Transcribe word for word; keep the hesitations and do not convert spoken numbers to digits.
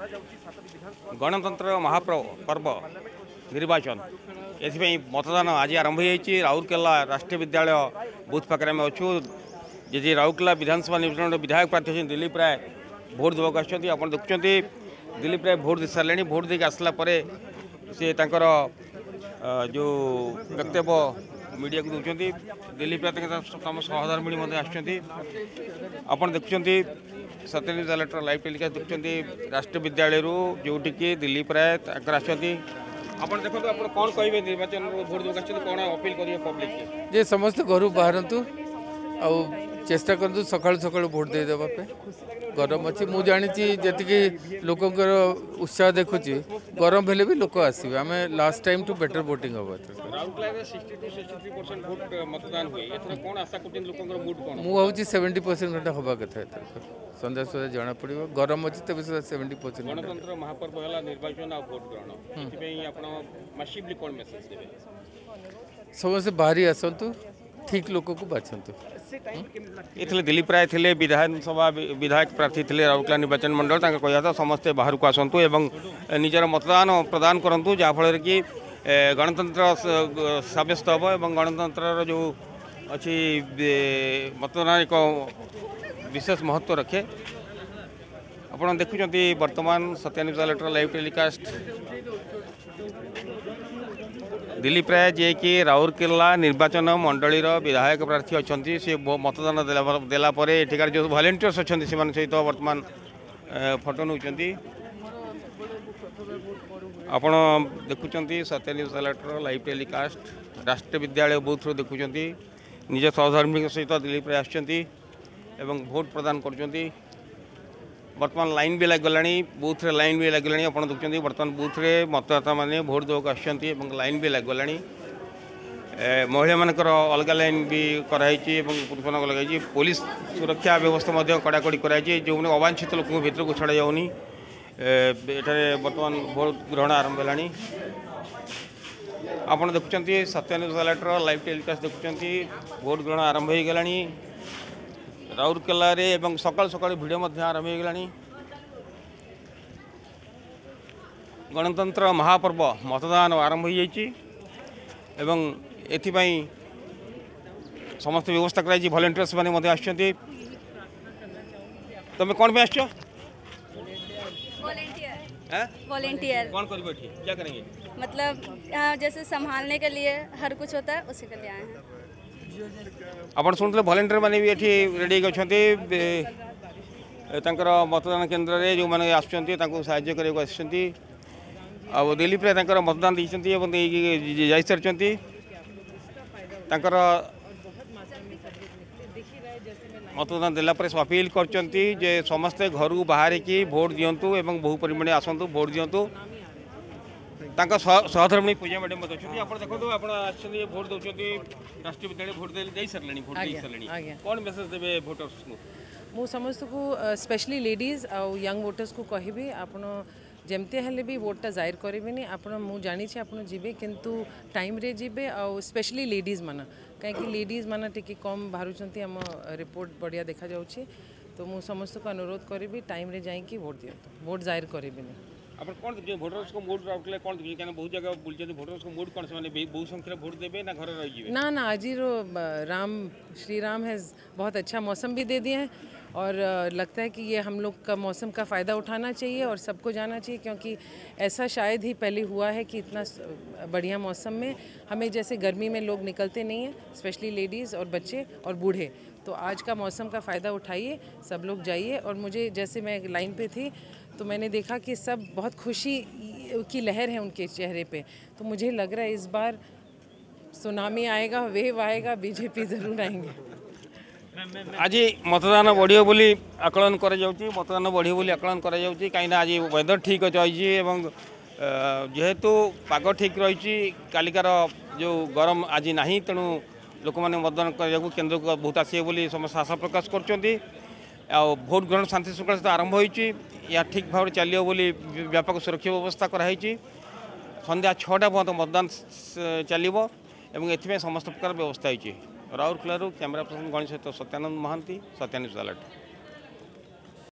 गणतंत्र महापर्व निर्वाचन एथि मतदान आज आरंभ हो राउरकेला राष्ट्रीय विद्यालय बूथ पाखे आम अच्छू जी राउरकेला विधानसभा निर्वाचन विधायक प्रार्थी अच्छे दिलीप राय भोट देवाक आप देखुं दिलीप राय भोट दे सारे भोट देके आसला सी तर जो वक्तव्य मीडिया को दूसरी दिलीप राय तम सहधर्मिणी आप देखुं सत्यन्यूज अलर्टर लाइव टेलीकास्ट देखुं राष्ट्रीय विद्यालय जोटिकी दिलीप राय आसती आप देखो आप कौन कहे निर्वाचन भोट देवाक कौन अपील करेंगे पब्लिक जे समस्त घर बाहर आ चेष्टा करूँ सका सका भोट दे देवाई गरम अच्छी मुझे जानी जी लोकंर उत्साह देखुची गरम हेले भी लोक आसवे आम last time to better voting हम मुझे सेवेन्टी परसेंट घंटा हवा कथा संध्या सुधा जना पड़ गरम अच्छी तेज सेवेन्टी परसेंट गणतंत्र महापर्व निर्वाचन भोट ग्रहण समस्त बाहरी आसतु ठीक लोक को बाछंतु ये दिलीप राय थे विधानसभा विधायक प्रार्थी थे राउरकेला निर्वाचन मंडल कहता समस्ते बाहर को आसतु एवं निजर मतदान प्रदान करूँ जहाँफल कि गणतंत्र सब्यस्त हम और गणतंत्र जो अच्छी मतदान एक विशेष महत्व रखे आप देखुं वर्तमान सत्यान्यूज अलर्टर लाइव टेलीकास्ट दिलीप राय जे कि राउरकेला निर्वाचन मंडलीर विधायक प्रार्थी अच्छा सी मतदान देलापर एठिकार जो भलेंटियर्स अच्छा से सहित वर्तमान फोटो नौ आप देखुं सत्यान्यूज अलर्टर लाइव टेलीकास्ट राष्ट्रीय विद्यालय बूथ देखुं निज सहधर्मी सहित दिलीप राय आसुँच भोट प्रदान कर बर्तमान लाइन भी लग गला बूथ रे लाइन भी लग गला आप देखते बर्तमान बूथ रे मतदाता मैंने भोट देवाक आसुँच लाइन भी लग गला महिला मानकर अलग लाइन भी कराई पुरुष मान लगे पुलिस सुरक्षा व्यवस्था कड़ाकड़ी कराई जो मैंने अवांछित लोक भर को छड़ा जाऊनी बर्तमान भोट ग्रहण आरंभ है आप देखुं सत्यान्यूज अलर्टर लाइव टेलीकास्ट देखुं भोट ग्रहण आरंभ हो गला राउरकेला एवं सकाल सकाल भिड़ आरंभ हो गला गणतंत्र महापर्व मतदान आरंभ हो एवं एथिपाई समस्त व्यवस्था कराई वॉलंटियर्स माने आसुँच तुम कौन भी आस वॉलंटियर कौन करेंगे क्या करेंगे मतलब यहाँ जैसे संभालने के लिए हर कुछ होता है उसी के लिए आए हैं आप शुणुते वॉलंटियर मैंने भी ये रेडी अच्छा मतदान केन्द्र में जो मैंने आसाय करने आ दिलीप राय मतदान देती जा सारी मतदान देलापर अपील कर समस्ते घर बाहर की भोट दिंतु और बहु परिमाण आसतु भोट दिंतु सहधर्मिणी पूजा मैडम अच्छे आप देखो आप भोट दौरान राष्ट्रीय विद्यालय भोट दे सारे भोट दे सारे कौन मेसेज देवे भोटर्स को मु समस्त को स्पेशली लेडीज आउ यंग वोटर्स को कहबी आपण जमते हेले भी वोटा जाहिर करेंगे आपड़ मु जानी आप जीवे किंतु टाइम रे जीवे आउ स्पेशली लेडीज माना कहीं लेडीज माना टी कम बाहर आम रिपोर्ट बढ़िया देखा जाउछि तो मु समस्त को अनुरोध करी टाइम रे जाइए वोट दिंतु वोट जाहिर करेंगे आप कौन भोटर्स को मूड रखले कौन कहीं बहुत जगह बुलते भोटर्स को मूड कौन से बहुत संख्या भोट देवे ना घर रही ना ना आज राम श्री राम है बहुत अच्छा मौसम भी दे दिए हैं और लगता है कि ये हम लोग का मौसम का फ़ायदा उठाना चाहिए और सबको जाना चाहिए क्योंकि ऐसा शायद ही पहले हुआ है कि इतना बढ़िया मौसम में हमें जैसे गर्मी में लोग निकलते नहीं हैं स्पेशली लेडीज़ और बच्चे और बूढ़े तो आज का मौसम का फ़ायदा उठाइए सब लोग जाइए और मुझे जैसे मैं लाइन पे थी तो मैंने देखा कि सब बहुत खुशी की लहर है उनके चेहरे पे तो मुझे लग रहा है इस बार सुनामी आएगा वेव आएगा बीजेपी ज़रूर आएंगे आज मतदान बढ़िया बोली आकलन कर मतदान बढ़िया बोली आकलन कर कहीं आज वेदर ठीक अच्छी और जेहेतु पाग ठीक रही कालिकार जो गरम आज ना तेणु लोक मैंने मतदान करने केन्द्र को बहुत आसवे बोली समस्त आशा प्रकाश कर भोट ग्रहण शांति श्रृंखला सहित आरंभ हो ठीक भाव चलो बोली व्यापक सुरक्षा व्यवस्था कराई संध्या छटा पर्यटन मतदान चलो एवं समस्त प्रकार व्यवस्था होती राउरकेला कैमरा पर्सन गणेश सहित सत्यानंद महांती सत्यान्यूज अलर्ट।